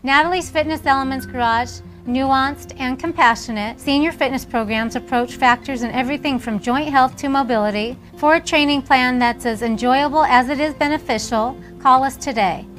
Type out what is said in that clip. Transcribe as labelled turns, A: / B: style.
A: Natalie's Fitness Elements Garage, nuanced and compassionate senior fitness programs approach factors in everything from joint health to mobility. For a training plan that's as enjoyable as it is beneficial, call us today.